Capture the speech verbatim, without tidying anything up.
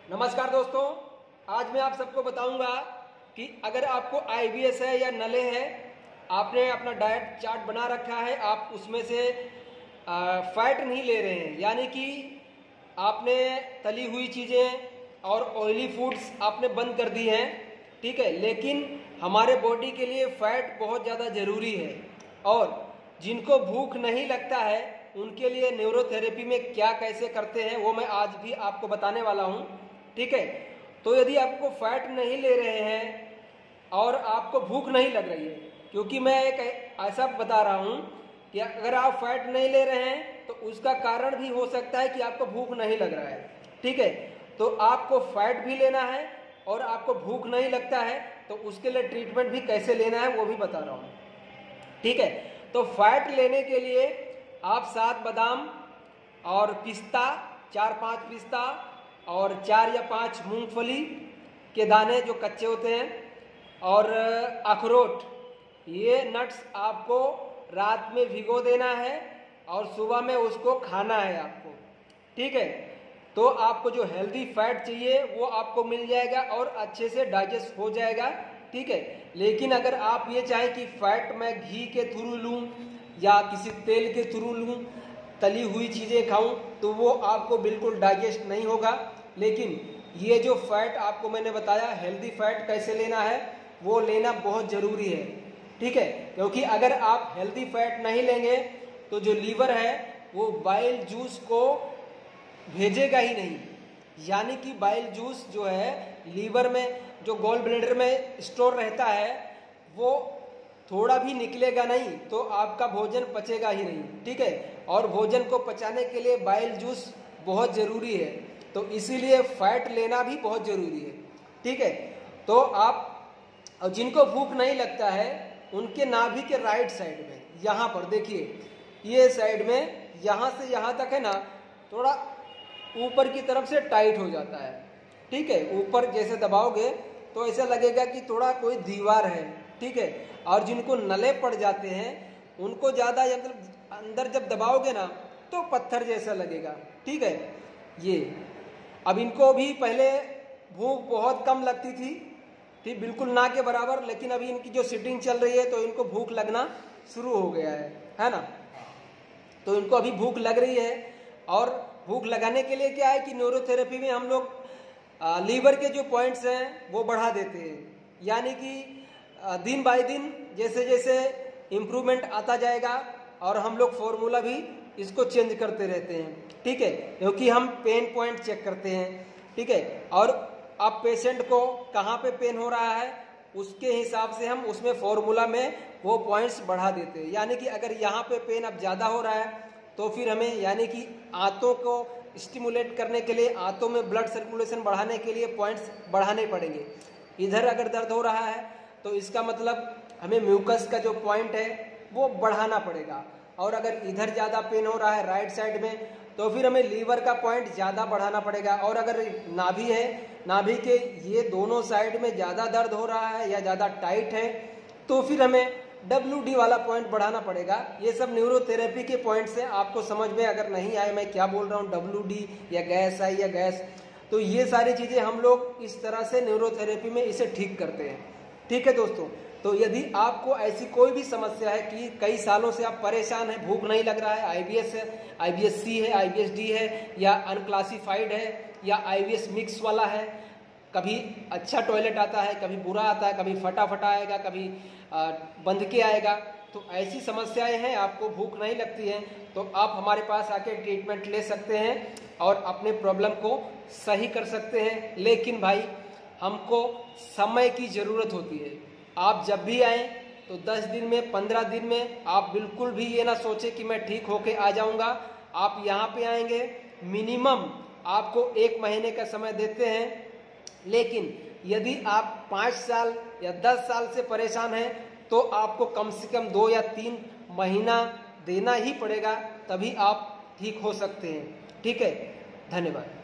नमस्कार दोस्तों, आज मैं आप सबको बताऊंगा कि अगर आपको आईबीएस है या नले है, आपने अपना डाइट चार्ट बना रखा है, आप उसमें से फैट नहीं ले रहे हैं, यानी कि आपने तली हुई चीज़ें और ऑयली फूड्स आपने बंद कर दी हैं, ठीक है। लेकिन हमारे बॉडी के लिए फैट बहुत ज़्यादा ज़रूरी है और जिनको भूख नहीं लगता है उनके लिए न्यूरोथेरेपी में क्या कैसे करते हैं वो मैं आज भी आपको बताने वाला हूं, ठीक है। तो यदि आपको फैट नहीं ले रहे हैं और आपको भूख नहीं लग रही है, क्योंकि मैं एक ऐसा बता रहा हूं कि अगर आप फैट नहीं ले रहे हैं तो उसका कारण भी हो सकता है कि आपको भूख नहीं लग रहा है, ठीक है। तो आपको फैट भी लेना है और आपको भूख नहीं लगता है तो उसके लिए ट्रीटमेंट भी कैसे लेना है वो भी बता रहा हूँ, ठीक है। तो फैट लेने के लिए आप सात बादाम और पिस्ता, चार पांच पिस्ता और चार या पांच मूंगफली के दाने जो कच्चे होते हैं और अखरोट, ये नट्स आपको रात में भिगो देना है और सुबह में उसको खाना है आपको, ठीक है। तो आपको जो हेल्दी फैट चाहिए वो आपको मिल जाएगा और अच्छे से डाइजेस्ट हो जाएगा, ठीक है। लेकिन अगर आप ये चाहें कि फैट मैं घी के थ्रू लूँ या किसी तेल के थ्रू लूँ, तली हुई चीज़ें खाऊं, तो वो आपको बिल्कुल डाइजेस्ट नहीं होगा। लेकिन ये जो फैट आपको मैंने बताया, हेल्दी फैट कैसे लेना है वो लेना बहुत ज़रूरी है, ठीक है। क्योंकि अगर आप हेल्दी फैट नहीं लेंगे तो जो लीवर है वो बाइल जूस को भेजेगा ही नहीं, यानी कि बाइल जूस जो है लीवर में, जो गॉल ब्लैडर में स्टोर रहता है, वो थोड़ा भी निकलेगा नहीं तो आपका भोजन पचेगा ही नहीं, ठीक है। और भोजन को पचाने के लिए बाइल जूस बहुत ज़रूरी है, तो इसीलिए फैट लेना भी बहुत ज़रूरी है, ठीक है। तो आप, और जिनको भूख नहीं लगता है उनके नाभि के राइट साइड में, यहाँ पर देखिए, ये साइड में यहाँ से यहाँ तक है ना, थोड़ा ऊपर की तरफ से टाइट हो जाता है, ठीक है। ऊपर जैसे दबाओगे तो ऐसा लगेगा कि थोड़ा कोई दीवार है, ठीक है। और जिनको नले पड़ जाते हैं उनको ज़्यादा मतलब अंदर जब दबाओगे ना तो पत्थर जैसा लगेगा, ठीक है। ये अब इनको भी पहले भूख बहुत कम लगती थी, ठीक, बिल्कुल ना के बराबर, लेकिन अभी इनकी जो सिटिंग चल रही है तो इनको भूख लगना शुरू हो गया है है ना। तो इनको अभी भूख लग रही है और भूख लगाने के लिए क्या है कि न्यूरोथेरेपी में हम लोग लीवर के जो पॉइंट्स हैं वो बढ़ा देते हैं, यानी कि दिन बाय दिन जैसे जैसे इम्प्रूवमेंट आता जाएगा और हम लोग फॉर्मूला भी इसको चेंज करते रहते हैं, ठीक है। क्योंकि हम पेन पॉइंट चेक करते हैं, ठीक है। और अब पेशेंट को कहाँ पे पेन हो रहा है उसके हिसाब से हम उसमें फॉर्मूला में वो पॉइंट्स बढ़ा देते हैं, यानी कि अगर यहाँ पे पेन अब ज़्यादा हो रहा है तो फिर हमें यानी कि आंतों को स्टिमुलेट करने के लिए, आंतों में ब्लड सर्कुलेशन बढ़ाने के लिए पॉइंट्स बढ़ाने पड़ेंगे। इधर अगर दर्द हो रहा है तो इसका मतलब हमें म्यूकस का जो पॉइंट है वो बढ़ाना पड़ेगा, और अगर इधर ज़्यादा पेन हो रहा है राइट साइड में तो फिर हमें लीवर का पॉइंट ज़्यादा बढ़ाना पड़ेगा। और अगर नाभि है, नाभि के ये दोनों साइड में ज़्यादा दर्द हो रहा है या ज़्यादा टाइट है तो फिर हमें डब्ल्यू डी वाला पॉइंट बढ़ाना पड़ेगा। ये सब न्यूरोथेरेपी के पॉइंट्स हैं, आपको समझ में अगर नहीं आए मैं क्या बोल रहा हूँ, डब्ल्यू डी या गैस आई या गैस, तो ये सारी चीज़ें हम लोग इस तरह से न्यूरोथेरेपी में इसे ठीक करते हैं, ठीक है दोस्तों। तो यदि आपको ऐसी कोई भी समस्या है कि कई सालों से आप परेशान हैं, भूख नहीं लग रहा है, आईबीएस है, आईबीएस सी है, आईबीएस डी है, या अनक्लासिफाइड है, या आईबीएस मिक्स वाला है, कभी अच्छा टॉयलेट आता है, कभी बुरा आता है, कभी फटा फटा आएगा, कभी आ, बंध के आएगा, तो ऐसी समस्याएं हैं, आपको भूख नहीं लगती है, तो आप हमारे पास आके ट्रीटमेंट ले सकते हैं और अपने प्रॉब्लम को सही कर सकते हैं। लेकिन भाई हमको समय की ज़रूरत होती है। आप जब भी आएँ तो दस दिन में, पंद्रह दिन में, आप बिल्कुल भी ये ना सोचें कि मैं ठीक होके आ जाऊंगा। आप यहाँ पे आएंगे, मिनिमम आपको एक महीने का समय देते हैं, लेकिन यदि आप पाँच साल या दस साल से परेशान हैं तो आपको कम से कम दो या तीन महीना देना ही पड़ेगा, तभी आप ठीक हो सकते हैं, ठीक है। धन्यवाद।